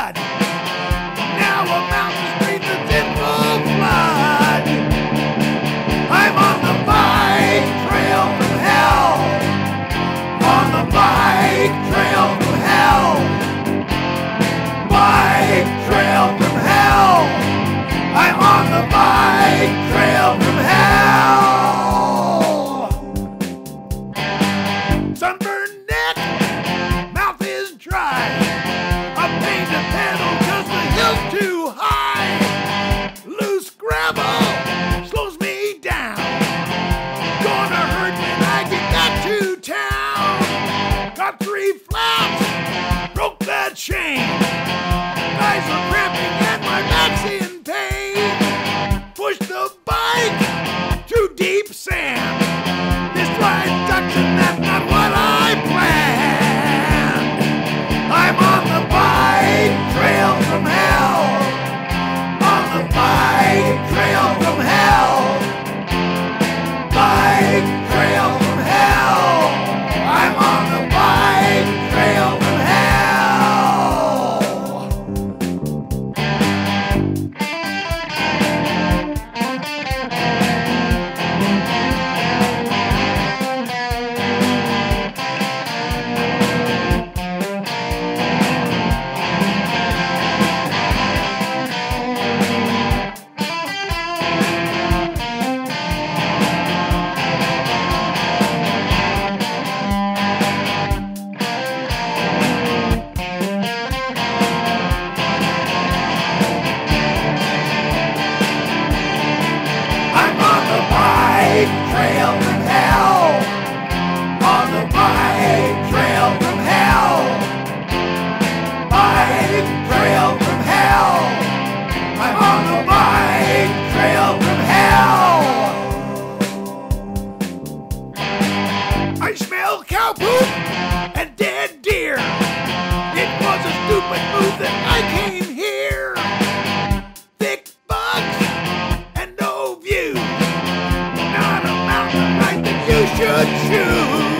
mud. Now a mountain stream that's in full flood. I'm on the bike trail from hell. On the bike trail from hell. Bike trail from hell. I'm on the bike trail from hell. Sunburned neck, mouth is dry. A pain to pedal cause the hill's too high. Loose gravel slows me down. Gonna hurt when I get back to town. Got 3 flaps, broke that chain. Eyes are cramping and my back's in pain. Push the bike through deep sand. This ride sucks and that's not what I planned. I'm on the bike trail from hell. On the bike trail from hell. Bike trail from hell. I'm on the bike trail from hell. I'm on the bike trail from hell. On the bike trail from hell. Bike trail from hell. I'm on the bike trail from hell. I smell cow poop and dead deer. It was a stupid move that I came here. Thick bugs and no view. Not a mountain ride that you should choose.